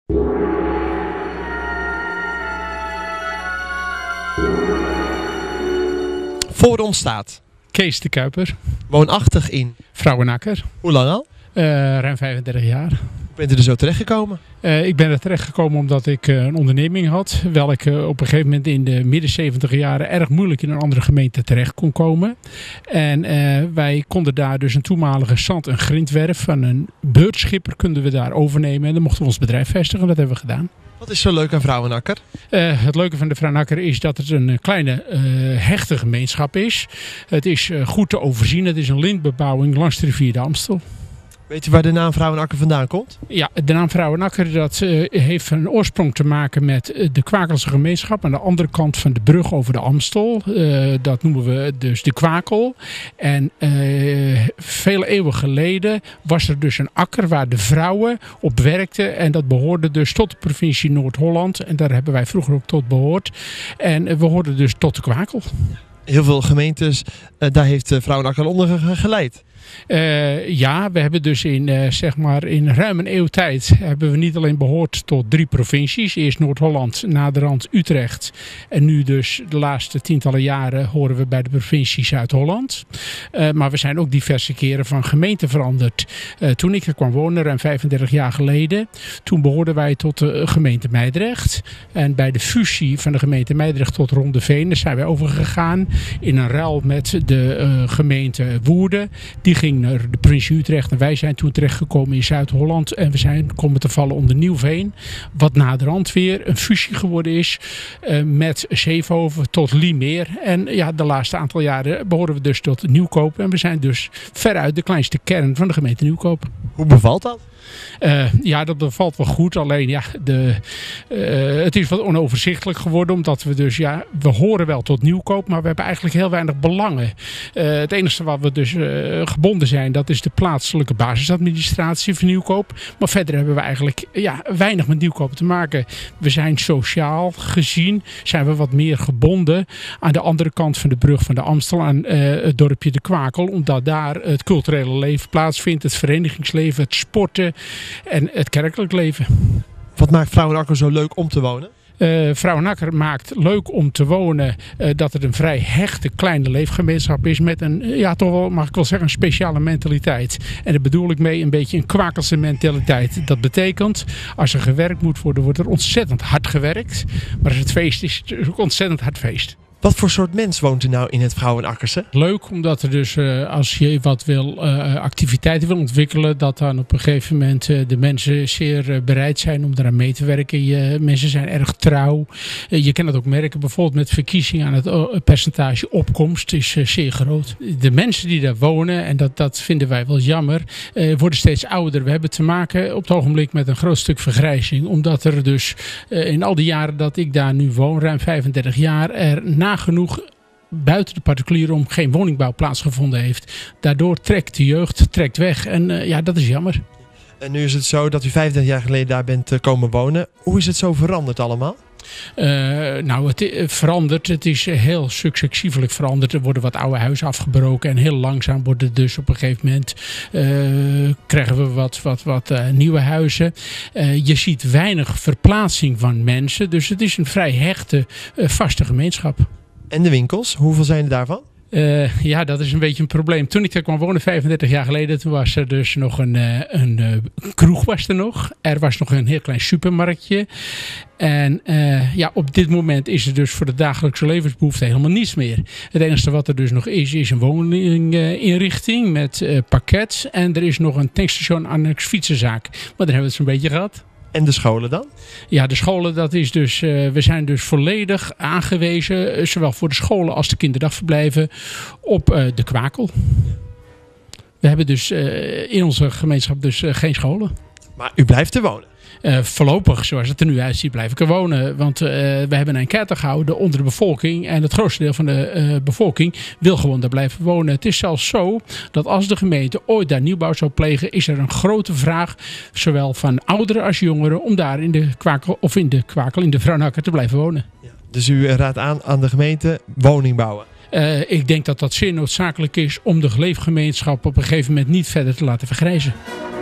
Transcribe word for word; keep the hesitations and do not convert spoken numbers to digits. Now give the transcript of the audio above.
Voor ons staat Kees de Kuiper, woonachtig in Vrouwenakker, hoe lang al? uh, ruim vijfendertig jaar. Hoe bent u er zo terechtgekomen? Uh, ik ben er terechtgekomen omdat ik uh, een onderneming had, wel ik uh, op een gegeven moment in de midden zeventig jaren erg moeilijk in een andere gemeente terecht kon komen. En uh, wij konden daar dus een toenmalige zand- en grindwerf van een beurtschipper konden we daar overnemen en dan mochten we ons bedrijf vestigen. Dat hebben we gedaan. Wat is zo leuk aan Vrouwenakker? Uh, het leuke van de Vrouwenakker is dat het een kleine uh, hechte gemeenschap is. Het is uh, goed te overzien. Het is een lintbebouwing langs de rivier de Amstel. Weet u waar de naam Vrouwenakker vandaan komt? Ja, de naam Vrouwenakker dat uh, heeft een oorsprong te maken met uh, de Kwakelse gemeenschap aan de andere kant van de brug over de Amstel. Uh, dat noemen we dus de Kwakel. En uh, vele eeuwen geleden was er dus een akker waar de vrouwen op werkten. En dat behoorde dus tot de provincie Noord-Holland. En daar hebben wij vroeger ook tot behoord. En uh, we hoorden dus tot de Kwakel. Heel veel gemeentes, uh, daar heeft uh, Vrouwenakker onder ge- geleid. Uh, ja, we hebben dus in, uh, zeg maar in ruim een eeuw tijd hebben we niet alleen behoord tot drie provincies. Eerst Noord-Holland, naderhand Utrecht. En nu dus de laatste tientallen jaren horen we bij de provincie Zuid-Holland. Uh, maar we zijn ook diverse keren van gemeente veranderd. Uh, toen ik er kwam wonen, ruim vijfendertig jaar geleden, toen behoorden wij tot de gemeente Mijdrecht. En bij de fusie van de gemeente Mijdrecht tot Rondeveen zijn wij overgegaan in een ruil met de uh, gemeente Woerden. Die ging naar de provincie Utrecht en wij zijn toen terechtgekomen in Zuid-Holland en we zijn komen te vallen onder Nieuwveen, wat naderhand weer een fusie geworden is uh, met Zevenhoven tot Liemeer. En ja, de laatste aantal jaren behoren we dus tot Nieuwkoop en we zijn dus veruit de kleinste kern van de gemeente Nieuwkoop. Hoe bevalt dat? Uh, ja, dat bevalt wel goed. Alleen ja, de, uh, het is wat onoverzichtelijk geworden. Omdat we dus, ja, we horen wel tot Nieuwkoop. Maar we hebben eigenlijk heel weinig belangen. Uh, het enige waar we dus uh, gebonden zijn, dat is de plaatselijke basisadministratie van Nieuwkoop. Maar verder hebben we eigenlijk ja, weinig met Nieuwkoop te maken. We zijn sociaal gezien, zijn we wat meer gebonden aan de andere kant van de brug van de Amstel. Aan uh, het dorpje De Kwakel. Omdat daar het culturele leven plaatsvindt. Het verenigingsleven, het sporten. En het kerkelijk leven. Wat maakt Vrouwenakker zo leuk om te wonen? Uh, Vrouwenakker maakt leuk om te wonen uh, dat het een vrij hechte kleine leefgemeenschap is met een, ja toch wel mag ik wel zeggen, een speciale mentaliteit. En daar bedoel ik mee een beetje een Kwakelse mentaliteit. Dat betekent, als er gewerkt moet worden, wordt er ontzettend hard gewerkt. Maar als het feest is, is het ook ontzettend hard feest. Wat voor soort mens woont u nou in het Vrouwenakkerse? Leuk, omdat er dus uh, als je wat wil, uh, activiteiten wil ontwikkelen, dat dan op een gegeven moment uh, de mensen zeer uh, bereid zijn om eraan mee te werken. Je, mensen zijn erg trouw. Uh, je kan het ook merken, bijvoorbeeld met verkiezingen aan het uh, percentage opkomst is uh, zeer groot. De mensen die daar wonen, en dat, dat vinden wij wel jammer, uh, worden steeds ouder. We hebben te maken op het ogenblik met een groot stuk vergrijzing. Omdat er dus uh, in al die jaren dat ik daar nu woon, ruim vijfendertig jaar, er nagenoeg buiten de particulieren om geen woningbouw plaatsgevonden heeft. Daardoor trekt de jeugd trekt weg. En uh, ja, dat is jammer. En nu is het zo dat u vijfendertig jaar geleden daar bent uh, komen wonen. Hoe is het zo veranderd allemaal? Uh, nou, het uh, verandert. Het is uh, heel successievelijk veranderd. Er worden wat oude huizen afgebroken. En heel langzaam worden dus op een gegeven moment uh, krijgen we wat, wat, wat uh, nieuwe huizen. Uh, je ziet weinig verplaatsing van mensen. Dus het is een vrij hechte, uh, vaste gemeenschap. En de winkels, hoeveel zijn er daarvan? Uh, ja, dat is een beetje een probleem. Toen ik er kwam wonen, vijfendertig jaar geleden, toen was er dus nog een, uh, een uh, kroeg was er nog. Er was nog een heel klein supermarktje. En uh, ja, op dit moment is er dus voor de dagelijkse levensbehoefte helemaal niets meer. Het enige wat er dus nog is, is een woninginrichting met uh, parket. En er is nog een tankstation annex fietsenzaak. Maar daar hebben we het zo'n beetje gehad. En de scholen dan? Ja, de scholen, dat is dus, uh, we zijn dus volledig aangewezen, uh, zowel voor de scholen als de kinderdagverblijven, op uh, de Kwakel. We hebben dus uh, in onze gemeenschap dus uh, geen scholen. Maar u blijft er wonen? Uh, voorlopig, zoals het er nu uitziet, blijf ik er wonen. Want uh, we hebben een enquête gehouden onder de bevolking. En het grootste deel van de uh, bevolking wil gewoon daar blijven wonen. Het is zelfs zo dat als de gemeente ooit daar nieuwbouw zou plegen, is er een grote vraag, zowel van ouderen als jongeren, om daar in de Kwakel, of in de Kwakel, in de Vrouwenakker te blijven wonen. Ja. Dus u raadt aan aan de gemeente woning bouwen? Uh, ik denk dat dat zeer noodzakelijk is om de leefgemeenschap op een gegeven moment niet verder te laten vergrijzen.